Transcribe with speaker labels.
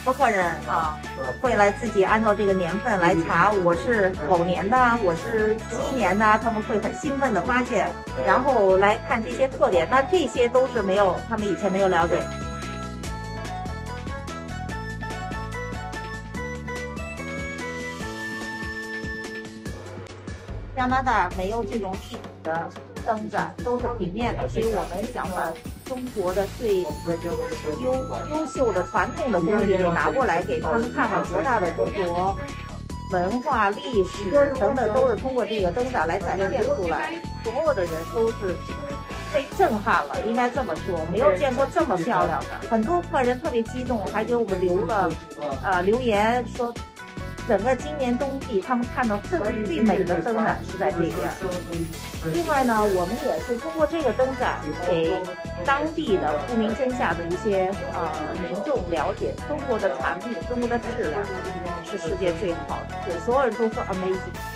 Speaker 1: 多客人啊会来自己按照这个年份来查，我是某年的，我是鸡年的，他们会很兴奋的发现，然后来看这些特点。那这些都是他们以前没有了解。加拿大没有这种立体的灯展，都是平面的，所以我们想把中国的最优秀的传统的工艺给拿过来，给他们看看博大的中国文化、历史等等，都是通过这个灯展来展现出来。所有的人都是被震撼了，应该这么说，没有见过这么漂亮的。很多客人特别激动，还给我们留言说，整个今年冬季他们看到这是最美的灯展是在这边。另外呢，我们也是通过这个灯展给当地的不明真下的一些民众了解中国的产品，中国的质量是世界最好的，所有人都说 amazing。